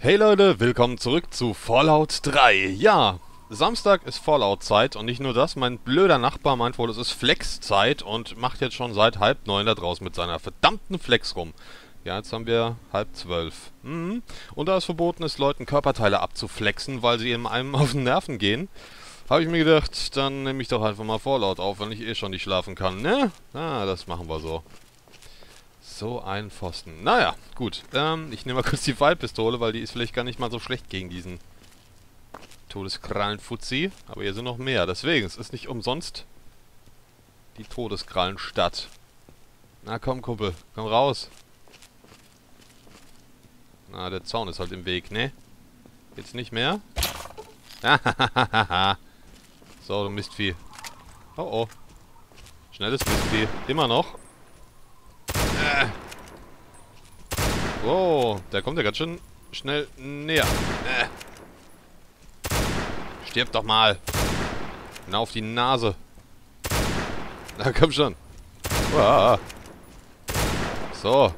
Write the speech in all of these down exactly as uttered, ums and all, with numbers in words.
Hey Leute, willkommen zurück zu Fallout drei. Ja, Samstag ist Fallout-Zeit und nicht nur das, mein blöder Nachbar meint wohl, es ist Flex-Zeit und macht jetzt schon seit halb neun da draußen mit seiner verdammten Flex rum. Ja, jetzt haben wir halb zwölf. Mhm. Und da es verboten ist, Leuten Körperteile abzuflexen, weil sie in einem auf den Nerven gehen, habe ich mir gedacht, dann nehme ich doch einfach mal Fallout auf, wenn ich eh schon nicht schlafen kann, ne? Ah, das machen wir so. So ein Pfosten. Naja, gut. Ähm, ich nehme mal kurz die Pfeilpistole, weil die ist vielleicht gar nicht mal so schlecht gegen diesen Todeskrallen-Fuzzi. Aber hier sind noch mehr. Deswegen, es ist nicht umsonst die Todeskrallenstadt. Na komm, Kumpel. Komm raus. Na, der Zaun ist halt im Weg, ne? Jetzt nicht mehr? So, du Mistvieh. Oh, oh. Schnelles Mistvieh. Immer noch. Äh. Wow, der kommt ja ganz schön schnell näher. Äh. Stirb doch mal. Na, auf die Nase. Na, komm schon. Uah. So.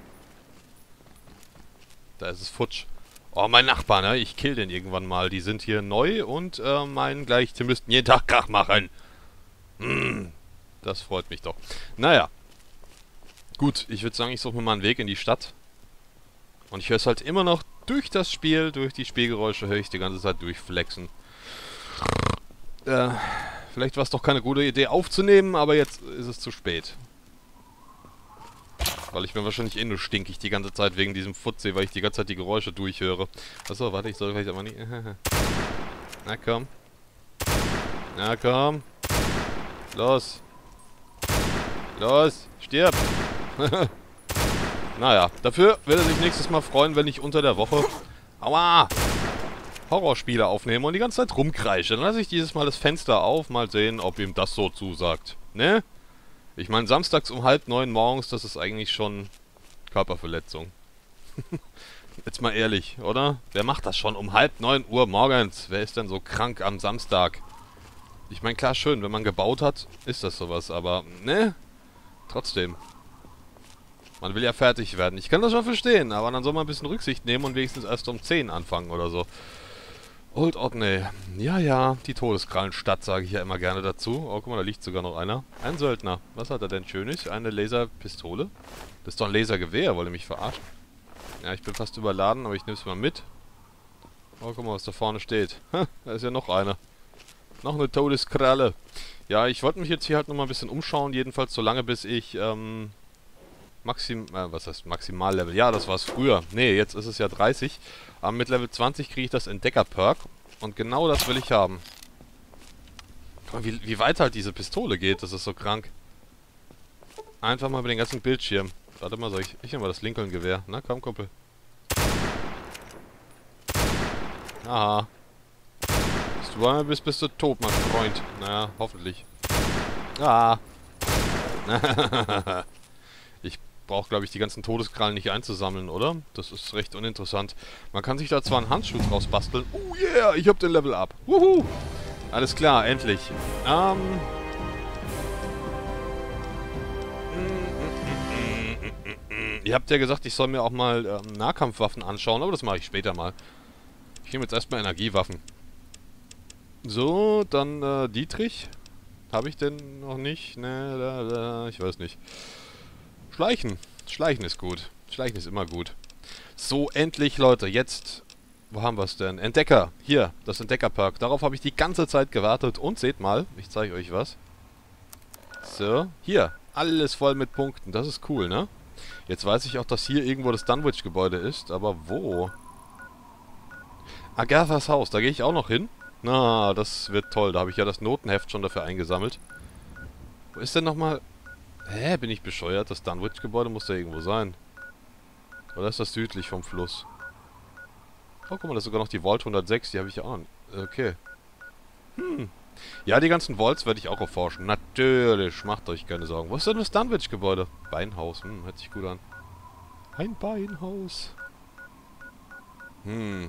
Da ist es futsch. Oh, mein Nachbar, ne? Ich kill den irgendwann mal. Die sind hier neu und äh, meinen gleich, die müssten jeden Tag Krach machen. Hm, das freut mich doch. Naja. Gut, ich würde sagen, ich suche mir mal einen Weg in die Stadt. Und ich höre es halt immer noch durch das Spiel, durch die Spielgeräusche höre ich die ganze Zeit durchflexen. Äh, vielleicht war es doch keine gute Idee aufzunehmen, aber jetzt ist es zu spät. Weil ich mir wahrscheinlich eh nur stinkig die ganze Zeit wegen diesem Futzi, weil ich die ganze Zeit die Geräusche durchhöre. Achso, warte, ich soll vielleicht aber nicht... Na komm. Na komm. Los. Los, stirb. Naja, dafür wird er sich nächstes Mal freuen, wenn ich unter der Woche... Aua! Horrorspiele aufnehme und die ganze Zeit rumkreische. Dann lasse ich dieses Mal das Fenster auf, mal sehen, ob ihm das so zusagt. Ne? Ich meine, samstags um halb neun morgens, das ist eigentlich schon Körperverletzung. Jetzt mal ehrlich, oder? Wer macht das schon um halb neun Uhr morgens? Wer ist denn so krank am Samstag? Ich meine, klar, schön, wenn man gebaut hat, ist das sowas, aber, ne? Trotzdem. Man will ja fertig werden. Ich kann das schon verstehen, aber dann soll man ein bisschen Rücksicht nehmen und wenigstens erst um zehn anfangen oder so. Old Otney. Ja, ja, die Todeskrallenstadt, sage ich ja immer gerne dazu. Oh, guck mal, da liegt sogar noch einer. Ein Söldner. Was hat er denn Schönes? Eine Laserpistole? Das ist doch ein Lasergewehr, wollte mich verarschen. Ja, ich bin fast überladen, aber ich nehme es mal mit. Oh, guck mal, was da vorne steht. Ha, da ist ja noch einer. Noch eine Todeskralle. Ja, ich wollte mich jetzt hier halt noch mal ein bisschen umschauen, jedenfalls so lange, bis ich, ähm... Maxim... Äh, was heißt Maximallevel? Ja, das war es früher. Nee, jetzt ist es ja dreißig. Aber mit Level zwanzig kriege ich das Entdecker-Perk. Und genau das will ich haben. Guck mal, wie, wie weit halt diese Pistole geht, das ist so krank. Einfach mal über den ganzen Bildschirm. Warte mal, soll ich... Ich nehme mal das Lincoln-Gewehr. Na, komm, Kumpel. Aha. Bis du einmal bist, bist du tot, mein Freund. Naja, hoffentlich. Ah. Ich brauche, glaube ich, die ganzen Todeskrallen nicht einzusammeln, oder? Das ist recht uninteressant. Man kann sich da zwar einen Handschuh draus basteln. Oh yeah, ich hab den Level up. Wuhu. Alles klar, endlich. Ähm... Ihr habt ja gesagt, ich soll mir auch mal ähm, Nahkampfwaffen anschauen, aber das mache ich später mal. Ich nehme jetzt erstmal Energiewaffen. So, dann äh, Dietrich. Habe ich denn noch nicht? Ne, da, da, ich weiß nicht. Schleichen. Schleichen ist gut. Schleichen ist immer gut. So, endlich, Leute. Jetzt, wo haben wir es denn? Entdecker. Hier, das Entdecker-Perk. Darauf habe ich die ganze Zeit gewartet. Und seht mal, ich zeige euch was. So, hier. Alles voll mit Punkten. Das ist cool, ne? Jetzt weiß ich auch, dass hier irgendwo das Dunwich-Gebäude ist. Aber wo? Agathas Haus. Da gehe ich auch noch hin. Na, das wird toll. Da habe ich ja das Notenheft schon dafür eingesammelt. Wo ist denn nochmal... Hä, bin ich bescheuert? Das Dunwich-Gebäude muss da irgendwo sein. Oder ist das südlich vom Fluss? Oh, guck mal, da ist sogar noch die Vault hundertsechs. Die habe ich ja auch noch. Okay. Hm. Ja, die ganzen Vaults werde ich auch erforschen. Natürlich, macht euch keine Sorgen. Wo ist denn das Dunwich-Gebäude? Beinhaus. Hm, hört sich gut an. Ein Beinhaus. Hm.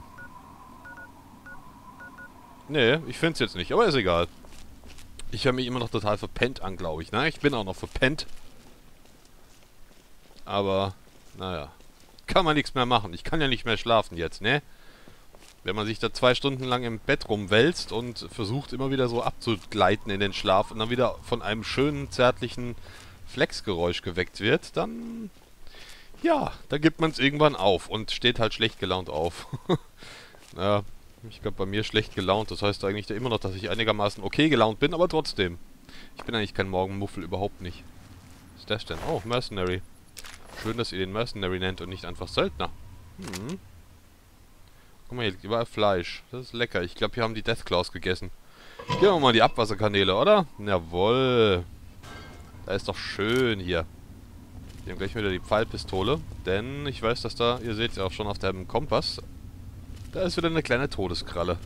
Nee, ich finde es jetzt nicht, aber ist egal. Ich höre mich immer noch total verpennt an, glaube ich. Na, ich bin auch noch verpennt. Aber, naja. Kann man nichts mehr machen. Ich kann ja nicht mehr schlafen jetzt, ne? Wenn man sich da zwei Stunden lang im Bett rumwälzt und versucht immer wieder so abzugleiten in den Schlaf und dann wieder von einem schönen, zärtlichen Flexgeräusch geweckt wird, dann... Ja, da gibt man es irgendwann auf und steht halt schlecht gelaunt auf. Ja, ich glaube bei mir schlecht gelaunt, das heißt eigentlich immer noch, dass ich einigermaßen okay gelaunt bin, aber trotzdem. Ich bin eigentlich kein Morgenmuffel, überhaupt nicht. Was ist das denn? Oh, Mercenary. Schön, dass ihr den Mercenary nennt und nicht einfach Söldner. Hm. Guck mal, hier liegt überall Fleisch. Das ist lecker. Ich glaube, hier haben die Deathclaws gegessen. Gehen wir mal in die Abwasserkanäle, oder? Jawohl. Da ist doch schön hier. Wir haben gleich wieder die Pfeilpistole. Denn ich weiß, dass da, ihr seht es ja auch schon auf dem Kompass, da ist wieder eine kleine Todeskralle.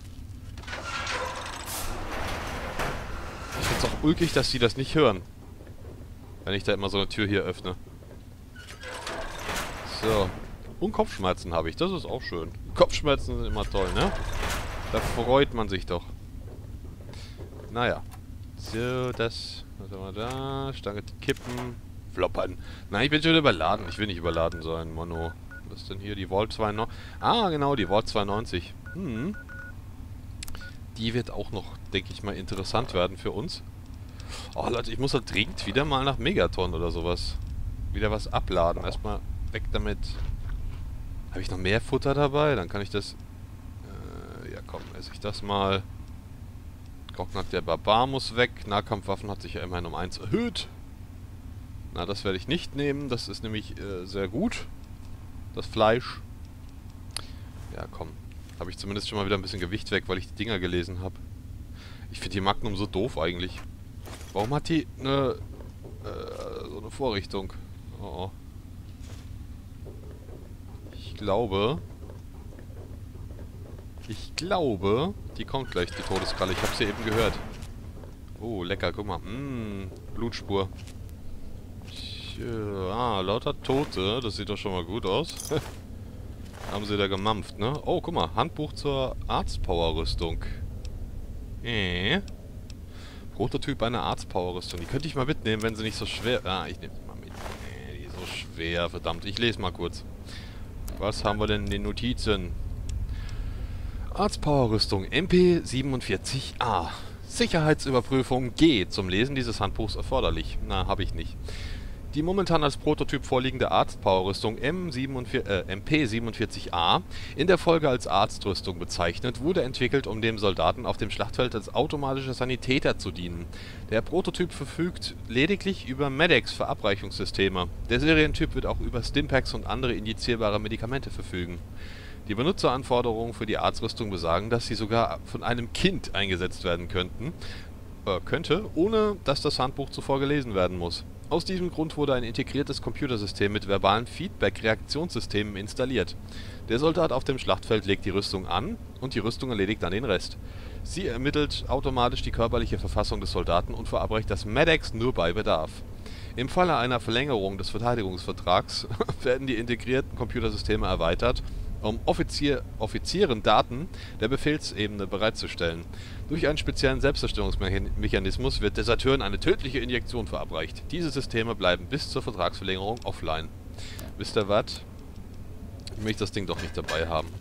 Ich finde es auch ulkig, dass die das nicht hören. Wenn ich da immer so eine Tür hier öffne. So. Und Kopfschmerzen habe ich. Das ist auch schön. Kopfschmerzen sind immer toll, ne? Da freut man sich doch. Naja. So, das... Was haben wir da? Stange kippen. Floppern. Nein, ich bin schon überladen. Ich will nicht überladen sein, Mono. Was ist denn hier? Die Vault zweiundneunzig. Ah, genau, die Vault zweiundneunzig. Hm. Die wird auch noch, denke ich mal, interessant werden für uns. Oh, Leute, ich muss halt dringend wieder mal nach Megaton oder sowas. Wieder was abladen. Erstmal weg damit. Habe ich noch mehr Futter dabei? Dann kann ich das... Äh, ja komm, esse ich das mal. Grocknack der Barbar muss weg. Nahkampfwaffen hat sich ja immerhin um eins erhöht. Na, das werde ich nicht nehmen. Das ist nämlich äh, sehr gut. Das Fleisch. Ja komm. Habe ich zumindest schon mal wieder ein bisschen Gewicht weg, weil ich die Dinger gelesen habe. Ich finde die Magnum so doof eigentlich. Warum hat die eine... Äh, so eine Vorrichtung? Oh oh. Ich glaube... Ich glaube... Die kommt gleich, die Todeskralle. Ich habe sie eben gehört. Oh, lecker. Guck mal. Mmh, Blutspur. Ah, lauter Tote. Das sieht doch schon mal gut aus. Haben sie da gemampft, ne? Oh, guck mal. Handbuch zur Arztpower-Rüstung. Äh. Prototyp einer Arztpower-Rüstung. Die könnte ich mal mitnehmen, wenn sie nicht so schwer... Ah, ich nehme sie mal mit. Nee, die ist so schwer. Verdammt. Ich lese mal kurz. Was haben wir denn in den Notizen? Arztpower-Rüstung M P siebenundvierzig A. Sicherheitsüberprüfung G. Zum Lesen dieses Handbuchs erforderlich. Na, habe ich nicht. Die momentan als Prototyp vorliegende Arztpower-Rüstung M P siebenundvierzig A, in der Folge als Arztrüstung bezeichnet, wurde entwickelt, um dem Soldaten auf dem Schlachtfeld als automatischer Sanitäter zu dienen. Der Prototyp verfügt lediglich über Med-Ex-Verabreichungssysteme. Der Serientyp wird auch über Stimpaks und andere injizierbare Medikamente verfügen. Die Benutzeranforderungen für die Arztrüstung besagen, dass sie sogar von einem Kind eingesetzt werden könnten, äh, könnte, ohne dass das Handbuch zuvor gelesen werden muss. Aus diesem Grund wurde ein integriertes Computersystem mit verbalen Feedback-Reaktionssystemen installiert. Der Soldat auf dem Schlachtfeld legt die Rüstung an und die Rüstung erledigt dann den Rest. Sie ermittelt automatisch die körperliche Verfassung des Soldaten und verabreicht das Med-Ex nur bei Bedarf. Im Falle einer Verlängerung des Verteidigungsvertrags werden die integrierten Computersysteme erweitert, um Offizier, Offizieren Daten der Befehlsebene bereitzustellen. Durch einen speziellen Selbstzerstörungsmechanismus wird Deserteuren eine tödliche Injektion verabreicht. Diese Systeme bleiben bis zur Vertragsverlängerung offline. Wisst ihr was? Ich möchte das Ding doch nicht dabei haben.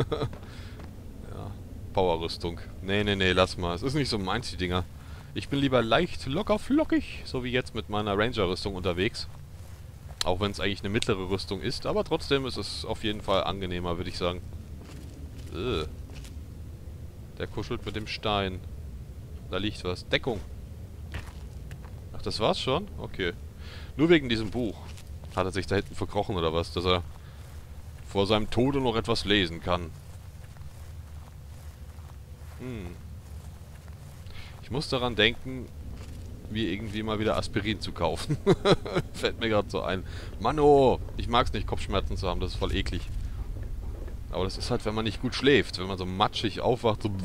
Ja, Powerrüstung. Nee, nee, nee, lass mal. Es ist nicht so meins, die Dinger. Ich bin lieber leicht locker flockig, so wie jetzt mit meiner Ranger-Rüstung unterwegs. Auch wenn es eigentlich eine mittlere Rüstung ist, aber trotzdem ist es auf jeden Fall angenehmer, würde ich sagen. Ugh. Der kuschelt mit dem Stein. Da liegt was. Deckung. Ach, das war's schon? Okay. Nur wegen diesem Buch. Hat er sich da hinten verkrochen oder was? Dass er vor seinem Tode noch etwas lesen kann. Hm. Ich muss daran denken, mir irgendwie mal wieder Aspirin zu kaufen. Fällt mir gerade so ein. Mano, ich mag's nicht, Kopfschmerzen zu haben, das ist voll eklig. Aber das ist halt, wenn man nicht gut schläft, wenn man so matschig aufwacht, so...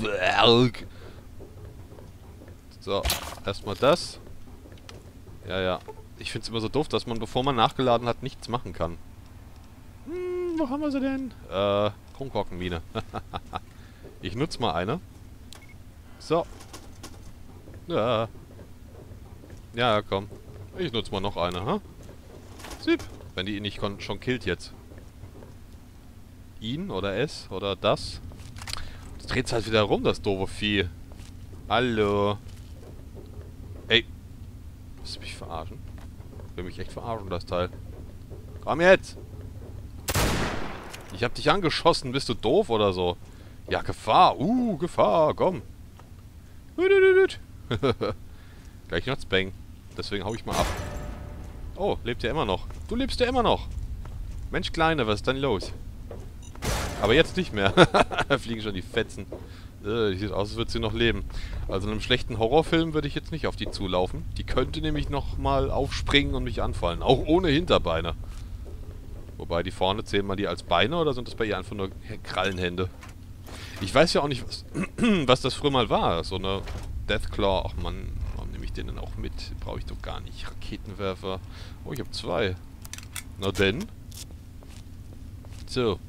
So, erstmal das. Ja, ja. Ich find's immer so doof, dass man, bevor man nachgeladen hat, nichts machen kann. Hm, wo haben wir sie denn? Äh, Kronkorkenmine. Ich nutze mal eine. So. Ja. Ja, komm. Ich nutze mal noch eine, ha? Sieb. Wenn die ihn nicht schon killt jetzt. Ihn oder es oder das. Jetzt dreht's halt wieder rum, das doofe Vieh. Hallo. Ey. Willst du mich verarschen? Will mich echt verarschen, das Teil. Komm jetzt! Ich hab dich angeschossen, bist du doof oder so? Ja, Gefahr. Uh, Gefahr, komm. Gleich noch Bang. Deswegen hau ich mal ab. Oh, lebt er immer noch. Du lebst ja immer noch. Mensch, Kleine, was ist denn los? Aber jetzt nicht mehr. Da fliegen schon die Fetzen. Äh, sieht aus, als würde sie noch leben. Also in einem schlechten Horrorfilm würde ich jetzt nicht auf die zulaufen. Die könnte nämlich nochmal aufspringen und mich anfallen. Auch ohne Hinterbeine. Wobei, die vorne zählen mal die als Beine oder sind das bei ihr einfach nur Krallenhände? Ich weiß ja auch nicht, was, was das früher mal war. So eine Deathclaw. Ach man, warum nehme ich den denn auch mit? Brauche ich doch gar nicht. Raketenwerfer. Oh, ich habe zwei. Na denn? So.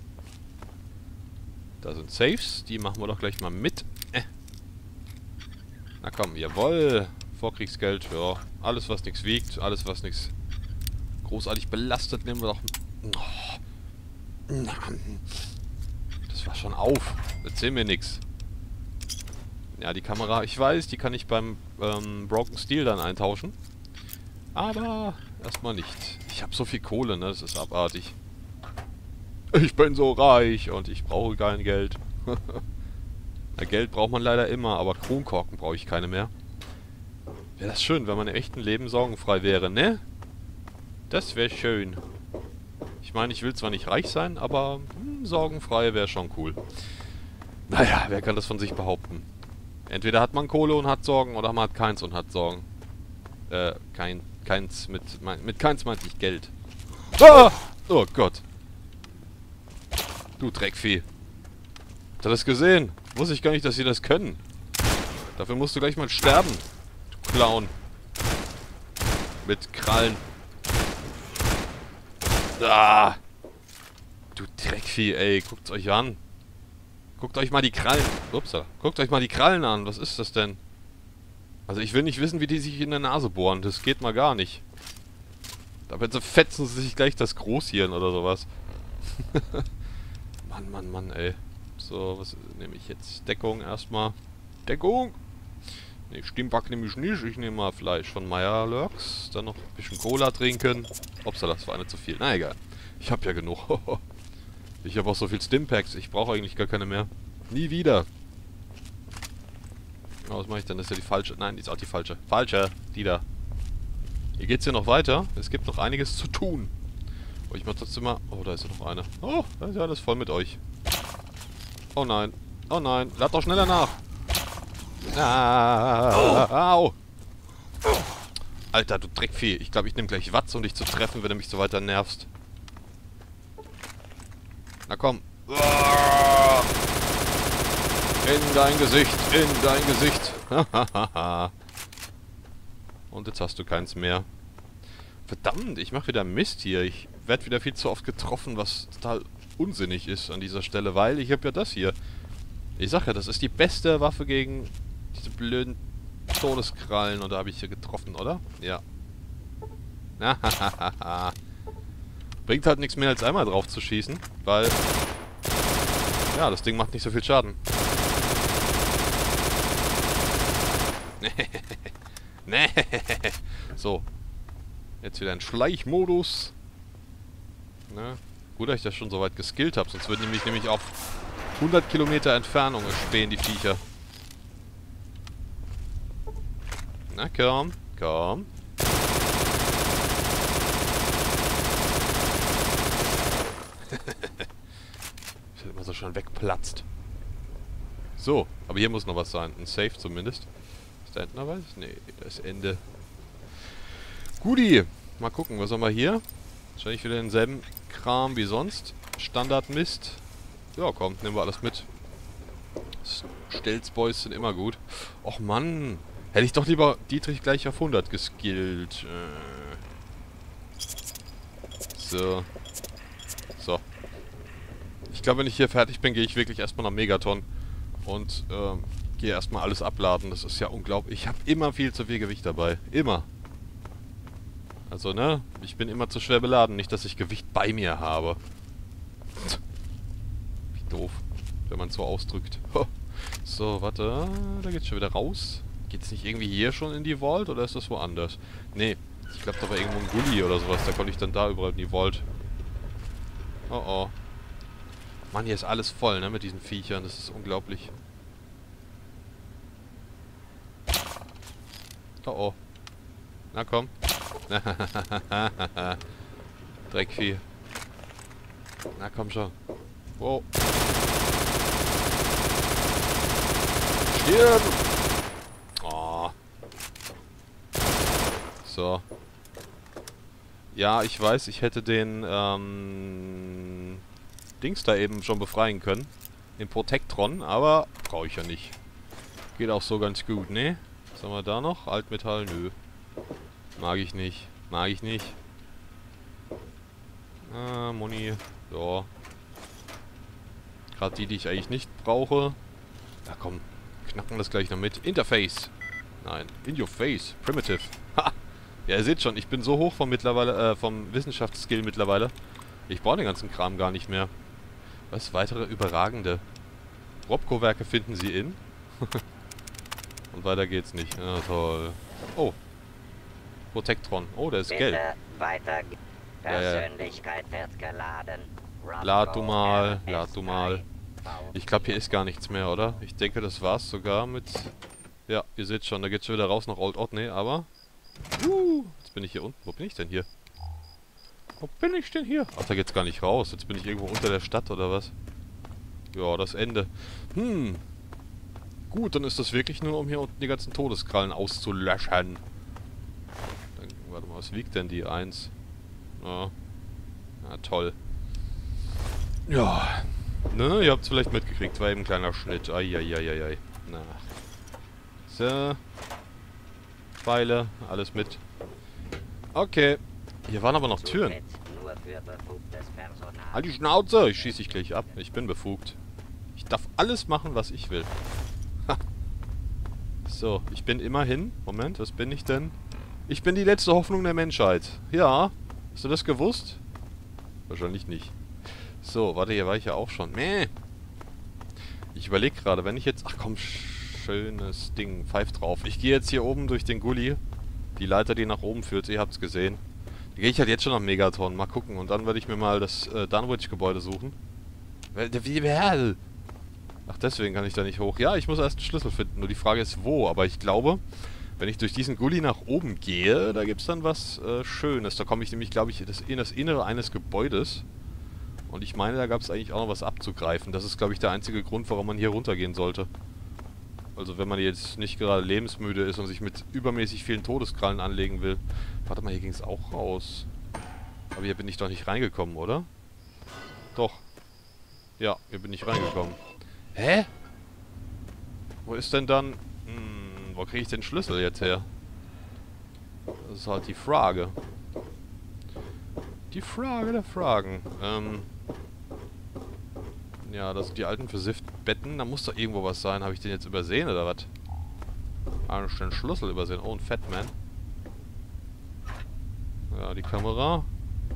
Da sind Safes. Die machen wir doch gleich mal mit. Äh. Na komm, jawohl. Vorkriegsgeld. Ja, alles was nichts wiegt. Alles was nichts großartig belastet, nehmen wir doch... Oh. Das war schon auf. Erzähl mir nichts. Ja, die Kamera, ich weiß, die kann ich beim ähm, Broken Steel dann eintauschen. Aber erstmal nicht. Ich habe so viel Kohle, ne? Das ist abartig. Ich bin so reich und ich brauche kein Geld. Na, Geld braucht man leider immer, aber Kronkorken brauche ich keine mehr. Wäre das schön, wenn man im echten Leben sorgenfrei wäre, ne? Das wäre schön. Ich meine, ich will zwar nicht reich sein, aber hm, sorgenfrei wäre schon cool. Naja, wer kann das von sich behaupten? Entweder hat man Kohle und hat Sorgen, oder man hat keins und hat Sorgen. Äh, kein, keins mit, mein, mit keins meinte ich Geld. Ah! Oh Gott. Du Dreckvieh. Habt ihr das gesehen? Wusste ich gar nicht, dass sie das können. Dafür musst du gleich mal sterben. Du Clown. Mit Krallen. Ah! Du Dreckvieh, ey. Guckt's euch an. Guckt euch mal die Krallen... Upsa. Guckt euch mal die Krallen an. Was ist das denn? Also ich will nicht wissen, wie die sich in der Nase bohren. Das geht mal gar nicht. Dabei fetzen sie sich gleich das Großhirn oder sowas. Mann, Mann, Mann, ey. So, was nehme ich jetzt? Deckung erstmal. Deckung! Ne, Stimmback nehme ich nicht. Ich nehme mal Fleisch von Meyer Lurks. Dann noch ein bisschen Cola trinken. Upsa, das war eine zu viel. Na egal. Ich habe ja genug. Ich habe auch so viel Stimpacks. Ich brauche eigentlich gar keine mehr. Nie wieder. Oh, was mache ich denn? Das ist ja die falsche. Nein, die ist auch die falsche. Falsche. Die da. Hier geht's hier noch weiter. Es gibt noch einiges zu tun. Aber ich mach trotzdem mal... Oh, da ist ja noch eine. Oh, da ist ja alles voll mit euch. Oh nein. Oh nein. Lad doch schneller nach. Ah, au. Alter, du Dreckvieh. Ich glaube, ich nehme gleich Watz, um dich zu treffen, wenn du mich so weiter nervst. Na komm. In dein Gesicht, in dein Gesicht. Und jetzt hast du keins mehr. Verdammt, ich mache wieder Mist hier. Ich werde wieder viel zu oft getroffen, was total unsinnig ist an dieser Stelle, weil ich habe ja das hier. Ich sag ja, das ist die beste Waffe gegen diese blöden Todeskrallen. Und da habe ich hier getroffen, oder? Ja. Bringt halt nichts mehr als einmal drauf zu schießen, weil... Ja, das Ding macht nicht so viel Schaden. Nee. So. Jetzt wieder ein Schleichmodus. Ne? Gut, dass ich das schon so weit geskillt habe, sonst würden die mich nämlich auf hundert Kilometer Entfernung spähen, die Viecher. Na komm, komm. Ich bin immer so schön wegplatzt. So, aber hier muss noch was sein. Ein Safe zumindest. Ist da hinten noch was? Nee, das Ende. Guti. Mal gucken, was haben wir hier? Wahrscheinlich wieder denselben Kram wie sonst. Standardmist. Ja, komm, nehmen wir alles mit. Stelzboys sind immer gut. Och Mann. Hätte ich doch lieber Dietrich gleich auf hundert geskillt. So. So. Ich glaube, wenn ich hier fertig bin, gehe ich wirklich erstmal nach Megaton. Und ähm, gehe erstmal alles abladen. Das ist ja unglaublich. Ich habe immer viel zu viel Gewicht dabei. Immer. Also, ne? Ich bin immer zu schwer beladen. Nicht, dass ich Gewicht bei mir habe. Wie doof, wenn man es so ausdrückt. So, warte. Da geht's schon wieder raus. Geht's nicht irgendwie hier schon in die Vault oder ist das woanders? Nee. Ich glaube, da war irgendwo ein Gully oder sowas. Da konnte ich dann da überall in die Vault. Oh oh. Mann, hier ist alles voll, ne, mit diesen Viechern. Das ist unglaublich. Oh oh. Na komm. Dreckvieh. Na komm schon. Wow. Stirb! Oh. So. Ja, ich weiß, ich hätte den, ähm... Dings da eben schon befreien können. Den Protektron, aber brauche ich ja nicht. Geht auch so ganz gut, ne? Was haben wir da noch? Altmetall? Nö. Mag ich nicht. Mag ich nicht. Ah, Muni. So. Gerade die, die ich eigentlich nicht brauche. Na komm, knacken das gleich noch mit. Interface. Nein, in your face. Primitive. Ha! Ja, ihr seht schon, ich bin so hoch vom mittlerweile, äh, vom Wissenschaftsskill mittlerweile. Ich brauche den ganzen Kram gar nicht mehr. Was? Weitere überragende Robco-Werke finden Sie in? Und weiter geht's nicht. Ja, toll. Oh. Protektron. Oh, der ist Bitte gelb. weiter. Ja, ja. Persönlichkeit wird geladen. Lad du mal, lad du mal. Ich glaube, hier ist gar nichts mehr, oder? Ich denke, das war's sogar mit... Ja, ihr seht schon, da geht's schon wieder raus nach Old Otney, aber... Uh, jetzt bin ich hier unten. Wo bin ich denn hier? Wo bin ich denn hier? Ach, da geht's gar nicht raus. Jetzt bin ich irgendwo unter der Stadt, oder was? Ja, das Ende. Hm. Gut, dann ist das wirklich nur, um hier unten die ganzen Todeskrallen auszulöschen. Dann, warte mal, was wiegt denn die? Eins. Ja. Ja, toll. Ja. Ne, ihr habt es vielleicht mitgekriegt. War eben ein kleiner Schnitt. Eieieiei. Na. So. Pfeile. Alles mit. Okay. Hier waren aber noch Türen. Halt die Schnauze! Ich schieße dich gleich ab. Ich bin befugt. Ich darf alles machen, was ich will. Ha. So, ich bin immerhin... Moment, was bin ich denn? Ich bin die letzte Hoffnung der Menschheit. Ja. Hast du das gewusst? Wahrscheinlich nicht. So, warte, hier war ich ja auch schon. Mäh. Ich überlege gerade, wenn ich jetzt... Ach komm, schönes Ding. Pfeif drauf. Ich gehe jetzt hier oben durch den Gully. Die Leiter, die nach oben führt. Ihr habt es gesehen. Da gehe ich halt jetzt schon am Megaton. Mal gucken. Und dann werde ich mir mal das äh, Dunwich-Gebäude suchen. Wie, wer? Ach, deswegen kann ich da nicht hoch. Ja, ich muss erst einen Schlüssel finden. Nur die Frage ist, wo. Aber ich glaube, wenn ich durch diesen Gully nach oben gehe, da gibt es dann was äh, Schönes. Da komme ich nämlich, glaube ich, das, in das Innere eines Gebäudes. Und ich meine, da gab es eigentlich auch noch was abzugreifen. Das ist, glaube ich, der einzige Grund, warum man hier runtergehen sollte. Also wenn man jetzt nicht gerade lebensmüde ist und sich mit übermäßig vielen Todeskrallen anlegen will. Warte mal, hier ging es auch raus. Aber hier bin ich doch nicht reingekommen, oder? Doch. Ja, hier bin ich reingekommen. Hä? Wo ist denn dann... Hm, wo kriege ich den Schlüssel jetzt her? Das ist halt die Frage. Die Frage der Fragen. Ähm... Ja, das sind die alten Versifft-Betten. Da muss doch irgendwo was sein. Habe ich den jetzt übersehen oder was? Ah, ich den Schlüssel übersehen. Oh, ein Fatman. Ja, die Kamera.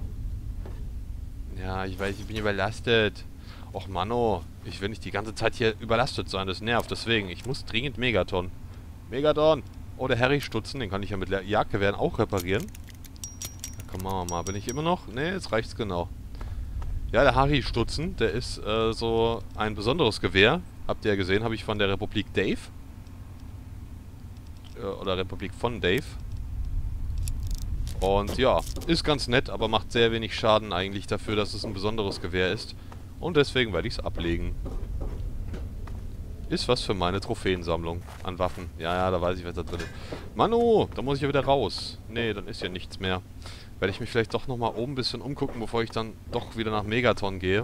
Ja, ich weiß, ich bin überlastet. Och, Manno. Ich will nicht die ganze Zeit hier überlastet sein. Das nervt. Deswegen, ich muss dringend Megaton. Megaton. Oh, der Harry-Stutzen. Den kann ich ja mit Jagdgewehren auch reparieren. Ja, komm, machen wir mal. Bin ich immer noch? Ne, jetzt reicht's genau. Ja, der Harry-Stutzen, der ist äh, so ein besonderes Gewehr. Habt ihr ja gesehen, habe ich von der Republik Dave. Äh, oder Republik von Dave. Und ja, ist ganz nett, aber macht sehr wenig Schaden eigentlich dafür, dass es ein besonderes Gewehr ist. Und deswegen werde ich es ablegen. Ist was für meine Trophäensammlung an Waffen. Ja, ja, da weiß ich, was da drin ist. Manu, da muss ich ja wieder raus. Nee, dann ist ja nichts mehr. Werde ich mich vielleicht doch nochmal oben ein bisschen umgucken, bevor ich dann doch wieder nach Megaton gehe.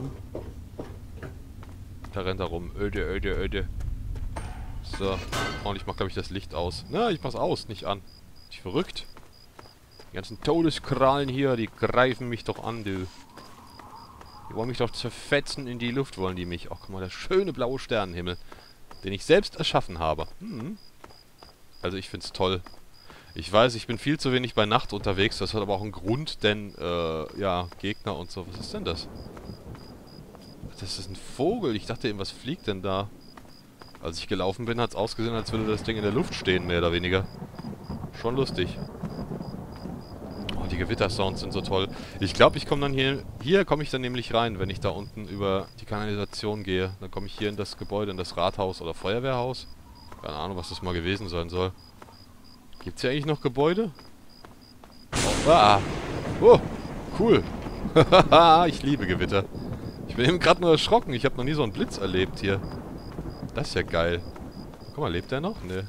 Da rennt er rum. Öde, öde, öde. So. Und ich mach, glaube ich, das Licht aus. Na, ich mach's aus, nicht an. Bin ich verrückt? Die ganzen Todeskrallen hier, die greifen mich doch an, du. Die wollen mich doch zerfetzen in die Luft, wollen die mich. Ach, guck mal, der schöne blaue Sternenhimmel, den ich selbst erschaffen habe. Hm. Also ich find's toll. Ich weiß, ich bin viel zu wenig bei Nacht unterwegs. Das hat aber auch einen Grund, denn, äh, ja, Gegner und so. Was ist denn das? Das ist ein Vogel. Ich dachte eben, was fliegt denn da? Als ich gelaufen bin, hat es ausgesehen, als würde das Ding in der Luft stehen, mehr oder weniger. Schon lustig. Oh, die Gewittersounds sind so toll. Ich glaube, ich komme dann hier... Hier komme ich dann nämlich rein, wenn ich da unten über die Kanalisation gehe. Dann komme ich hier in das Gebäude, in das Rathaus oder Feuerwehrhaus. Keine Ahnung, was das mal gewesen sein soll. Gibt es hier eigentlich noch Gebäude? Oh, ah. Oh, cool. Ich liebe Gewitter. Ich bin eben gerade nur erschrocken. Ich habe noch nie so einen Blitz erlebt hier. Das ist ja geil. Guck mal, lebt der noch? Ne.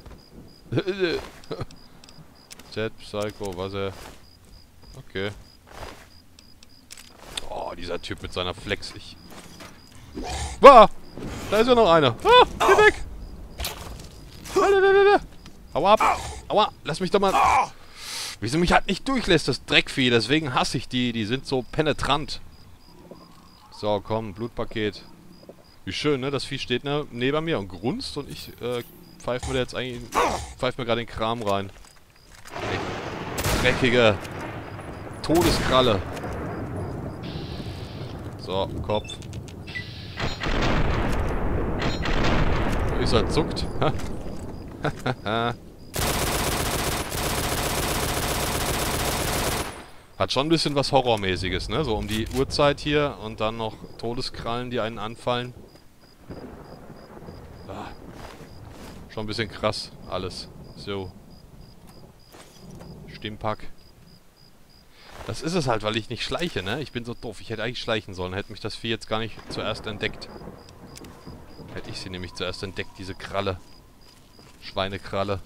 Jet, Psycho, was er... Okay. Oh, dieser Typ mit seiner Flex. Ich... Wow! Da ist ja noch einer. Ah, geh weg! Hau ab! Aua! Lass mich doch mal... Wieso mich halt nicht durchlässt, das Dreckvieh. Deswegen hasse ich die. Die sind so penetrant. So, komm, Blutpaket. Wie schön, ne? Das Vieh steht ne, neben mir und grunzt und ich äh, pfeife mir jetzt eigentlich... Pfeife mir gerade den Kram rein. Ey, dreckige Todeskralle. So, Kopf. Ist er zuckt. Hat schon ein bisschen was Horrormäßiges, ne? So um die Uhrzeit hier und dann noch Todeskrallen, die einen anfallen. Ah. Schon ein bisschen krass, alles. So. Stimmpack. Das ist es halt, weil ich nicht schleiche, ne? Ich bin so doof. Ich hätte eigentlich schleichen sollen. Hätte mich das Vieh jetzt gar nicht zuerst entdeckt. Hätte ich sie nämlich zuerst entdeckt, diese Kralle. Schweinekralle.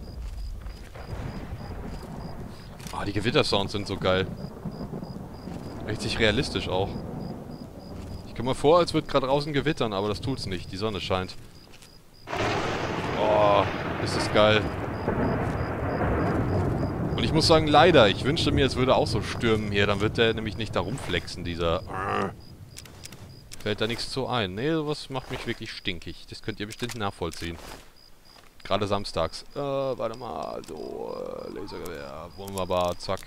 Ah, oh, die Gewittersounds sind so geil. Richtig realistisch auch. Ich komme mir vor, als würde gerade draußen gewittern, aber das tut's nicht. Die Sonne scheint. Oh, ist das geil. Und ich muss sagen, leider. Ich wünschte mir, es würde auch so stürmen hier. Dann wird der nämlich nicht da rumflexen, dieser... Fällt da nichts zu ein. Nee, sowas macht mich wirklich stinkig. Das könnt ihr bestimmt nachvollziehen. Gerade samstags. Äh, warte mal. So, äh, Lasergewehr. Wunderbar, zack.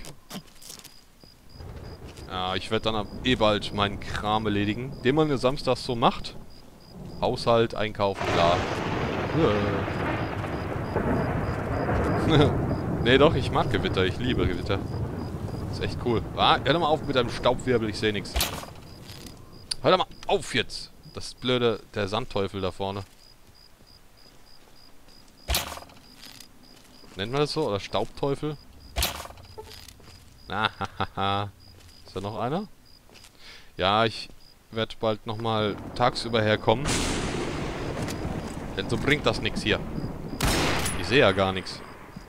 Ja, ich werde dann eh bald meinen Kram erledigen. Den man ja samstags so macht. Haushalt, einkaufen, klar. Nee, doch, ich mag Gewitter. Ich liebe Gewitter. Ist echt cool. Ah, hör doch mal auf mit deinem Staubwirbel. Ich sehe nichts. Hör doch mal auf jetzt. Das blöde, der Sandteufel da vorne. Nennt man das so? Oder Staubteufel? Ah, hahaha. Ist da noch einer? Ja, ich werde bald nochmal tagsüber herkommen. Denn so bringt das nichts hier. Ich sehe ja gar nichts.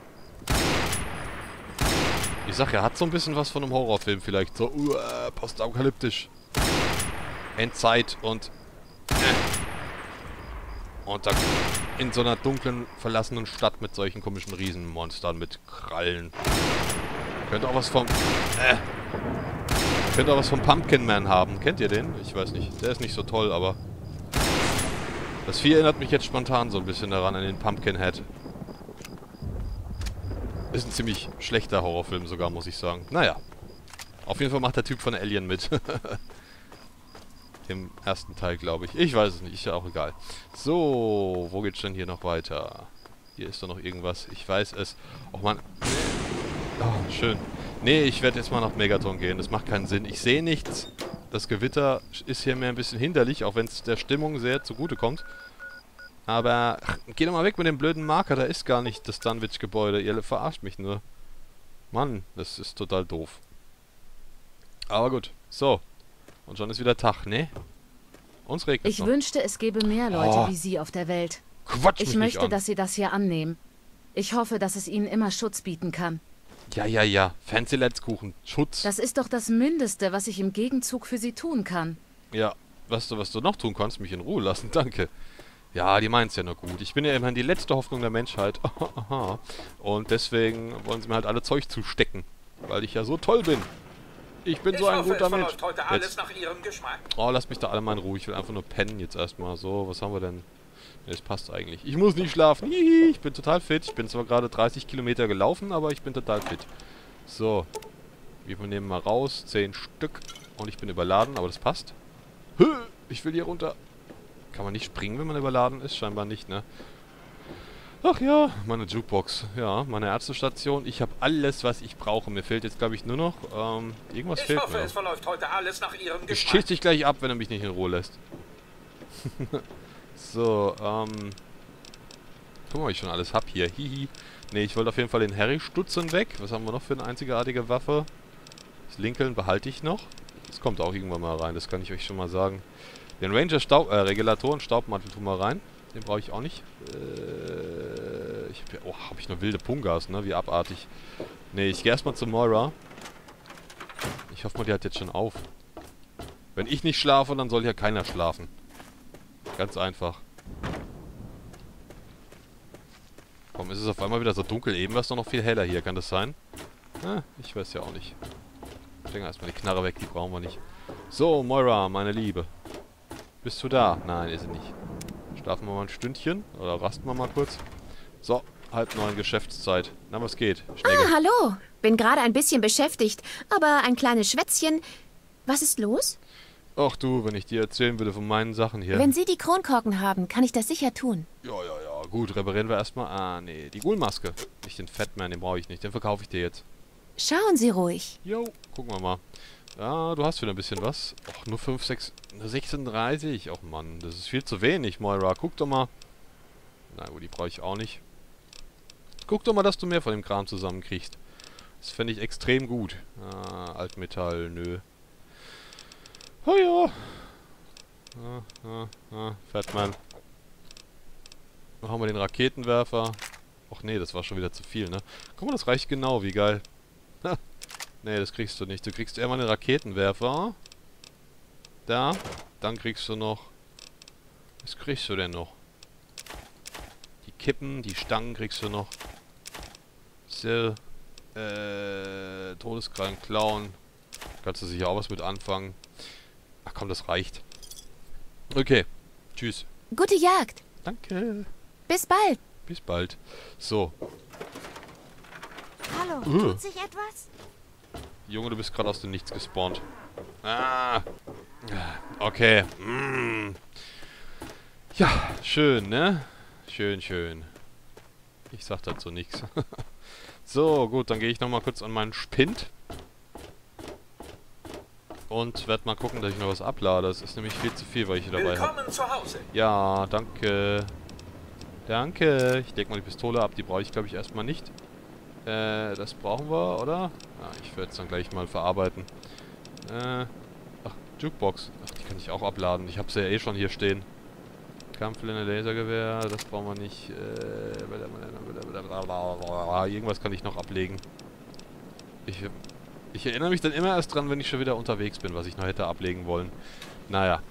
Ich sag ja, hat so ein bisschen was von einem Horrorfilm vielleicht. So, uh, postapokalyptisch. Endzeit und... Äh. Und da in so einer dunklen, verlassenen Stadt mit solchen komischen Riesenmonstern mit Krallen. Könnte auch was vom... Äh. Könnte auch was vom Pumpkin Man haben. Kennt ihr den? Ich weiß nicht. Der ist nicht so toll, aber... Das Vieh erinnert mich jetzt spontan so ein bisschen daran, an den Pumpkinhead. Ist ein ziemlich schlechter Horrorfilm sogar, muss ich sagen. Naja. Auf jeden Fall macht der Typ von Alien mit. Im ersten Teil, glaube ich. Ich weiß es nicht, ist ja auch egal. So, wo geht's denn hier noch weiter? Hier ist doch noch irgendwas. Ich weiß es. Och man. Oh, schön. Nee, ich werde jetzt mal nach Megaton gehen. Das macht keinen Sinn. Ich sehe nichts. Das Gewitter ist hier mir ein bisschen hinderlich, auch wenn es der Stimmung sehr zugutekommt. Aber, ach, geh doch mal weg mit dem blöden Marker. Da ist gar nicht das Dunwich-Gebäude. Ihr verarscht mich nur. Mann, das ist total doof. Aber gut. So. Und schon ist wieder Tag, ne? Uns regnet es Ich wünschte, es gäbe mehr Leute Oh. wie Sie auf der Welt. Quatsch mich Ich nicht möchte, an. dass Sie das hier annehmen. Ich hoffe, dass es Ihnen immer Schutz bieten kann. Ja, ja, ja. Fancy Letzkuchen. Schutz. Das ist doch das Mindeste, was ich im Gegenzug für Sie tun kann. Ja. Weißt du, was du noch tun kannst? Mich in Ruhe lassen. Danke. Ja, die meint's ja nur gut. Ich bin ja immerhin die letzte Hoffnung der Menschheit. Und deswegen wollen sie mir halt alle Zeug zustecken. Weil ich ja so toll bin. Ich bin Ich so ein hoffe, guter es Mensch. verläuft heute alles Jetzt. nach Ihrem Geschmack. Oh, lass mich da alle mal in Ruhe. Ich will einfach nur pennen jetzt erstmal. So, was haben wir denn? Nee, das passt eigentlich. Ich muss nicht schlafen. Hihi, ich bin total fit. Ich bin zwar gerade dreißig Kilometer gelaufen, aber ich bin total fit. So. Wir nehmen mal raus. zehn Stück. Und ich bin überladen, aber das passt. Ich will hier runter. Kann man nicht springen, wenn man überladen ist? Scheinbar nicht, ne? Ach ja, meine Jukebox. Ja, meine Ärztestation. Ich habe alles, was ich brauche. Mir fehlt jetzt, glaube ich, nur noch... Ähm, irgendwas Ich fehlt hoffe, mir. es verläuft heute alles nach Ihrem Ich Geschmack. schieß dich gleich ab, wenn er mich nicht in Ruhe lässt. So, ähm... Guck mal, was ich schon alles hab hier. Hihi. Ne, ich wollte auf jeden Fall den Harry stutzen weg. Was haben wir noch für eine einzigartige Waffe? Das Lincoln behalte ich noch. Das kommt auch irgendwann mal rein, das kann ich euch schon mal sagen. Den Ranger Staub, äh, Regulatoren Staubmantel tun wir rein. Den brauche ich auch nicht. Äh, ich hab ja, oh, habe ich nur wilde Pungas, ne? Wie abartig. Ne, ich gehe erstmal zu Moira. Ich hoffe mal, die hat jetzt schon auf. Wenn ich nicht schlafe, dann soll ja keiner schlafen. Ganz einfach. Warum ist es auf einmal wieder so dunkel? Eben war es doch noch viel heller hier, kann das sein? Ah, ich weiß ja auch nicht. Ich denke erstmal die Knarre weg, die brauchen wir nicht. So, Moira, meine Liebe. Bist du da? Nein, ist sie nicht. Schlafen wir mal ein Stündchen. Oder rasten wir mal kurz. So, halb neun Geschäftszeit. Na, was geht? Schnecke. Ah, hallo. Bin gerade ein bisschen beschäftigt. Aber ein kleines Schwätzchen. Was ist los? Ach du, wenn ich dir erzählen würde von meinen Sachen hier. Wenn Sie die Kronkorken haben, kann ich das sicher tun. Ja, ja, ja. Gut, reparieren wir erstmal. Ah, nee. Die Ghoul-Maske. Nicht den Fatman, den brauche ich nicht. Den verkaufe ich dir jetzt. Schauen Sie ruhig. Jo, gucken wir mal. Ja, du hast wieder ein bisschen was. Och, nur fünf, sechs, sechsunddreißig. Och Mann, das ist viel zu wenig, Moira. Guck doch mal. Na gut, die brauche ich auch nicht. Guck doch mal, dass du mehr von dem Kram zusammenkriegst. Das fände ich extrem gut. Ah, Altmetall, nö. Oh ja. Ah, ah, ah, Fatman. Dann haben wir den Raketenwerfer. Och nee, das war schon wieder zu viel, ne? Guck mal, das reicht genau, wie geil. Ha. Nee, das kriegst du nicht. Du kriegst eher mal einen Raketenwerfer. Da. Dann kriegst du noch... Was kriegst du denn noch? Die Kippen, die Stangen kriegst du noch. So. Äh... Todeskrallen klauen. Kannst du sicher auch was mit anfangen. Ach komm, das reicht. Okay. Tschüss. Gute Jagd. Danke. Bis bald. Bis bald. So. Hallo, Uh. tut sich etwas? Junge, du bist gerade aus dem Nichts gespawnt. Ah. Okay. Mm. Ja, schön, ne? Schön, schön. Ich sag dazu nichts. So, gut, dann gehe ich nochmal kurz an meinen Spind. Und werde mal gucken, dass ich noch was ablade. Das ist nämlich viel zu viel, weil ich hier dabei habe. Willkommen zu Hause. Ja, danke. Danke. Ich leg mal die Pistole ab. Die brauche ich, glaube ich, erstmal nicht. Äh, das brauchen wir, oder? Ja, ich werde es dann gleich mal verarbeiten. Äh, ach, Jukebox. Ach, die kann ich auch abladen. Ich habe sie ja eh schon hier stehen. Kampflinde, Lasergewehr, das brauchen wir nicht. Äh, irgendwas kann ich noch ablegen. Ich, ich erinnere mich dann immer erst dran, wenn ich schon wieder unterwegs bin, was ich noch hätte ablegen wollen. Naja.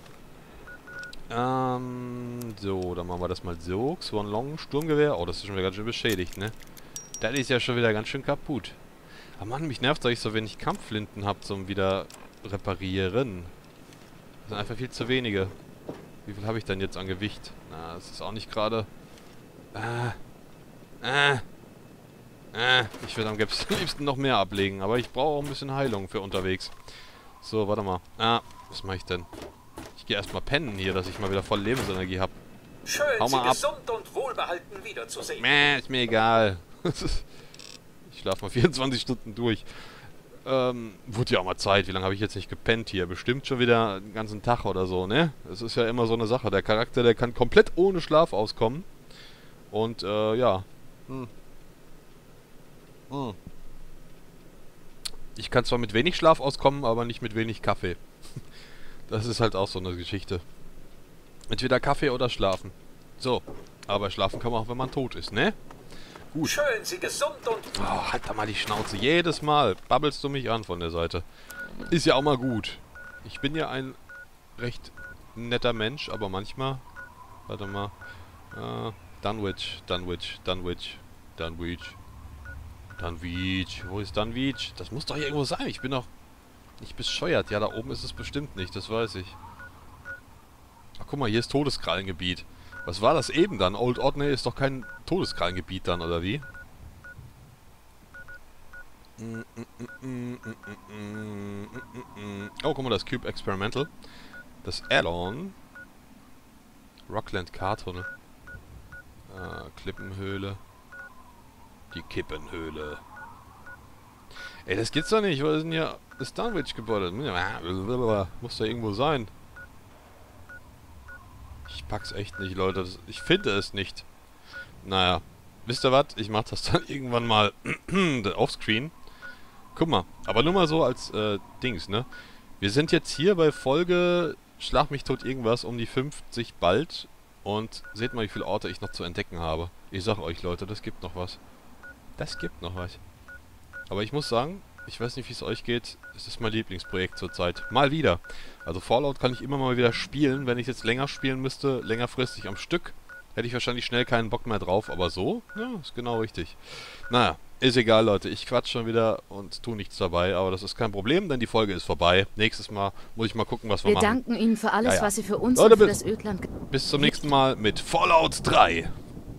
Ähm, so, dann machen wir das mal so. Swan Long, Sturmgewehr. Oh, das ist schon wieder ganz schön beschädigt, ne? Das ist ja schon wieder ganz schön kaputt. Aber Mann, mich nervt, dass ich so wenig Kampfflinten habe zum wieder reparieren. Das sind einfach viel zu wenige. Wie viel habe ich denn jetzt an Gewicht? Na, das ist auch nicht gerade... Äh, äh, äh. Ich würde am liebsten noch mehr ablegen, aber ich brauche auch ein bisschen Heilung für unterwegs. So, warte mal. Ah, was mache ich denn? Ich gehe erstmal pennen hier, dass ich mal wieder voll Lebensenergie habe. Schön, Hau Sie mal ab. gesund und wohlbehalten wiederzusehen. Mäh, ist mir egal. Ich schlafe mal vierundzwanzig Stunden durch. Ähm, wurde ja auch mal Zeit. Wie lange habe ich jetzt nicht gepennt hier? Bestimmt schon wieder den ganzen Tag oder so, ne? Das ist ja immer so eine Sache. Der Charakter, der kann komplett ohne Schlaf auskommen. Und, äh, ja. Hm. Hm. Ich kann zwar mit wenig Schlaf auskommen, aber nicht mit wenig Kaffee. Das ist halt auch so eine Geschichte. Entweder Kaffee oder Schlafen. So. Aber schlafen kann man auch, wenn man tot ist, ne? Gut. Schön, Sie gesund und... Oh, halt da mal die Schnauze. Jedes Mal babbelst du mich an von der Seite. Ist ja auch mal gut. Ich bin ja ein recht netter Mensch, aber manchmal... Warte mal. Äh, Dunwich, Dunwich, Dunwich, Dunwich, Dunwich. Wo ist Dunwich? Das muss doch hier irgendwo sein. Ich bin doch nicht bescheuert. Ja, da oben ist es bestimmt nicht. Das weiß ich. Ach, guck mal, hier ist Todeskrallengebiet. Was war das eben dann? Old Ordney ist doch kein Todeskrallengebiet dann, oder wie? Oh, guck mal, das Cube Experimental. Das Add-on. Rockland Kartunnel. Ah, Klippenhöhle. Die Kippenhöhle. Ey, das gibt's doch nicht. Was ist denn hier das Dunwich-Gebäude? Muss da irgendwo sein. Ich pack's echt nicht, Leute. Das, ich finde es nicht. Naja. Wisst ihr was? Ich mach das dann irgendwann mal offscreen. Guck mal. Aber nur mal so als äh, Dings, ne? Wir sind jetzt hier bei Folge Schlag mich tot irgendwas um die fünfzig bald. Und seht mal, wie viele Orte ich noch zu entdecken habe. Ich sag euch, Leute, das gibt noch was. Das gibt noch was. Aber ich muss sagen, ich weiß nicht, wie es euch geht. Es ist mein Lieblingsprojekt zurzeit. Mal wieder. Also Fallout kann ich immer mal wieder spielen. Wenn ich jetzt länger spielen müsste, längerfristig am Stück, hätte ich wahrscheinlich schnell keinen Bock mehr drauf. Aber so, ja, ist genau richtig. Naja, ist egal, Leute. Ich quatsch schon wieder und tu nichts dabei. Aber das ist kein Problem, denn die Folge ist vorbei. Nächstes Mal muss ich mal gucken, was wir, Wir machen. danken Ihnen für alles, Ja, ja. was Sie für uns Leute, und für bis- das Ödland... ge- Bis zum nächsten Mal mit Fallout drei.